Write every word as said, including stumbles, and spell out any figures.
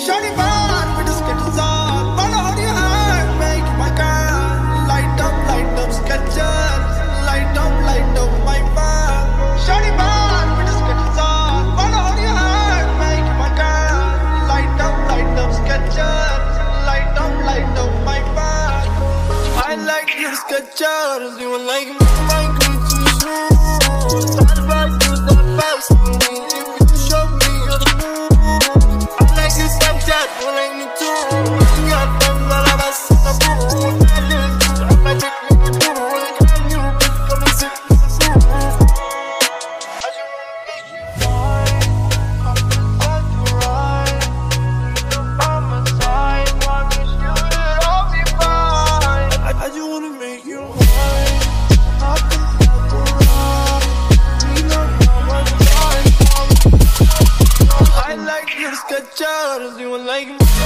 Shawty bad with the skittles on. Wanna hold your hand, make you my girl. Light up, light up, Skechers. Light up, light up, my bag. Shawty bad with the skittles on. Wanna hold your hand, make you my girl. Light up, light up, Skechers. Light up, light up, my bag. I like your Skechers. You like my Gucci shoes. Thought about you the best for me. If you show me you're the moon. I like your Snapchat, you like me too. You got them that I was in the mood. I live you, I'm a chick with you. Can you bitch come and sit with the food? I just wanna make you fine. I'm just on to ride. You're by my side. Promise you that I'll be fine. I, I just wanna make you mine. I'm just on to ride. We know how much time. I like your Skechers, you like me.